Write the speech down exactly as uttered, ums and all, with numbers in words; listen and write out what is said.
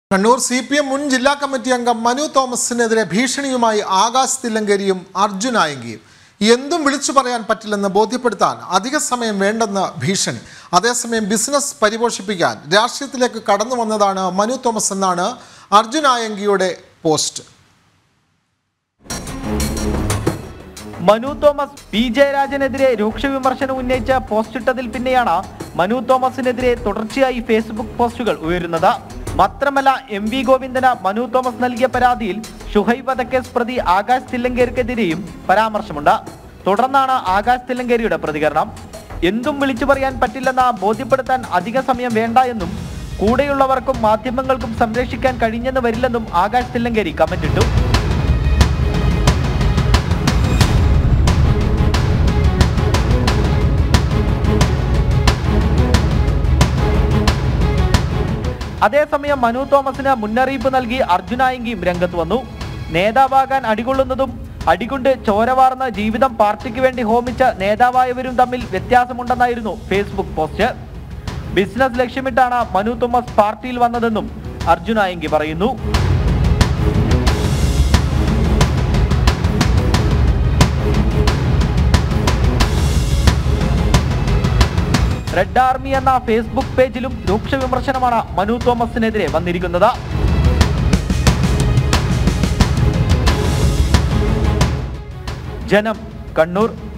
Kannur C P M മുൻ ജില്ലാ committee അംഗം മനു തോമസിനെതിരെ ഭീഷണിയുമായി ആകാശ് തില്ലങ്കരിയും അർജുൻ ആയങ്കിയും എന്തും വിളിച്ചു പറയാൻ പറ്റില്ലെന്ന് ബോധ്യപ്പെടുത്താൻ അധിക സമയം വേണ്ടെന്ന് ഭീഷണി. അതേസമയം ബിസിനസ് പരിപോഷിപ്പിക്കാൻ രാഷ്ട്രീയത്തിലേക്ക് കടന്നു വന്നതാണ് മനു തോമസ് എന്നാണ് അർജുൻ ആയങ്കിയുടെ പോസ്റ്റ്. മനു തോമസ് പി ജയരാജനെതിരെ രൂക്ഷ വിമർശനം ഉന്നയിച്ച പോസ്റ്റ് ഇട്ടതിൽ പിന്നെയാണ് മനു തോമസിനെതിരെ തുടർച്ചയായി ഫേസ്ബുക്ക് പോസ്റ്റുകൾ ഉയരുന്നത്. മാത്രമല്ല, എം വി ഗോവിന്ദന് മനു തോമസ് നൽകിയ പരാതിയിൽ ഷുഹൈബ് വധക്കേസ് പ്രതി ആകാശ് തില്ലങ്കേരിക്കെതിരെയും പരാമർശമുണ്ട്. തുടർന്നാണ് ആകാശ് തില്ലങ്കേരിയുടെ പ്രതികരണം. എന്തും വിളിച്ചു പറയാൻ പറ്റില്ലെന്ന ബോധ്യപ്പെടുത്താൻ അധിക സമയം വേണ്ട എന്നും കൂടെയുള്ളവർക്കും മാധ്യമങ്ങൾക്കും സംരക്ഷിക്കാൻ കഴിഞ്ഞെന്ന് വരില്ലെന്നും ആകാശ് തില്ലങ്കേരി കമന്റിട്ടു. അതേസമയം മനു തോമസിന് മുന്നറിയിപ്പ് നൽകി അർജുൻ ആയങ്കിയും രംഗത്ത് വന്നു. നേതാവാകാൻ അടികൊള്ളുന്നതും അടികൊണ്ട് ചോരവാർന്ന ജീവിതം പാർട്ടിക്ക് വേണ്ടി ഹോമിച്ച നേതാവായവരും തമ്മിൽ വ്യത്യാസമുണ്ടെന്നായിരുന്നു ഫേസ്ബുക്ക് പോസ്റ്റ്. ബിസിനസ് ലക്ഷ്യമിട്ടാണ് മനു തോമസ് പാർട്ടിയിൽ വന്നതെന്നും അർജുൻ ആയങ്കി പറയുന്നു. റെഡ് ആർമി എന്ന ഫേസ്ബുക്ക് പേജിലും രൂക്ഷ വിമർശനമാണ് മനു തോമസിനെതിരെ വന്നിരിക്കുന്നത്. ജനം, കണ്ണൂർ.